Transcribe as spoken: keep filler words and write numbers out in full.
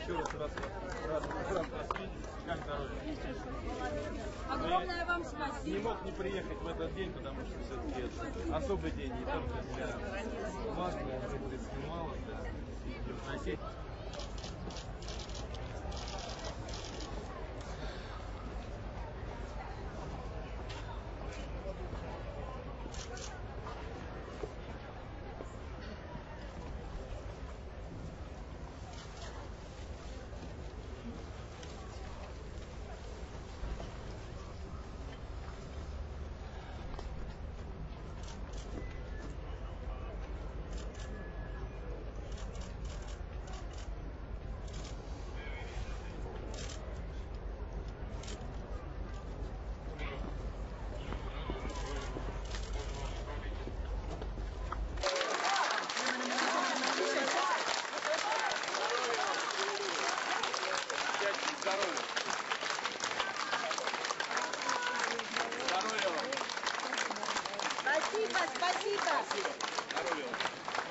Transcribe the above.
Еще раз, раз, раз, раз, раз, раз видеть. Как здоровье? Огромное вам спасибо. Не мог не приехать в этот день, потому что все-таки это особый день, не только для вас, для жителей Смола, для Южной. Спасибо, спасибо. Здоровья.